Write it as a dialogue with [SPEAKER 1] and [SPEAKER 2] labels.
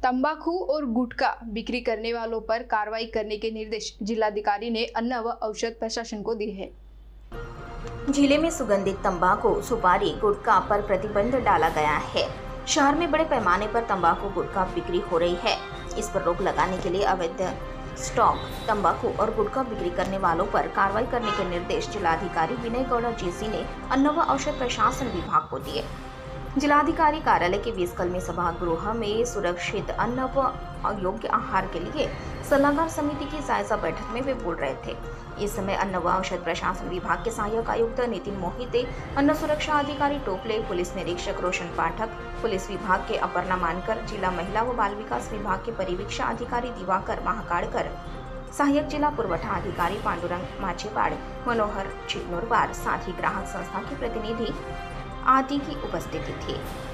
[SPEAKER 1] तंबाकू और गुटखा बिक्री करने वालों पर कार्रवाई करने के निर्देश जिलाधिकारी ने अन्न व औषध प्रशासन को दिए हैं।
[SPEAKER 2] जिले में सुगंधित तंबाकू, सुपारी, गुटखा पर प्रतिबंध डाला गया है। शहर में बड़े पैमाने पर तंबाकू, गुटखा बिक्री हो रही है। इस पर रोक लगाने के लिए अवैध स्टॉक, तंबाकू और गुटखा बिक्री करने वालों पर कार्रवाई करने के निर्देश जिलाधिकारी विनय गौड़ा जीसी ने अन्न व औषध प्रशासन विभाग को दिए। जिलाधिकारी कार्यालय के 20 कलमी सभागृह में सुरक्षित अन्न व योग्य आहार के लिए सलाहकार समिति की जायजा बैठक में वे बोल रहे थे। इस समय अन्न व औषध प्रशासन विभाग के सहायक आयुक्त नितिन मोहिते, अन्न सुरक्षा अधिकारी टोपले, पुलिस निरीक्षक रोशन पाठक, पुलिस विभाग के अपर्णा मानकर, जिला महिला व बाल विकास विभाग के परिवीक्षा अधिकारी दिवाकर महाकाड़कर, सहायक जिला पुरवठा अधिकारी पांडुरंग माचेवाड़, मनोहर चिकनोरवार, साथ ही ग्राहक संस्था के प्रतिनिधि आदि की उपस्थिति थी।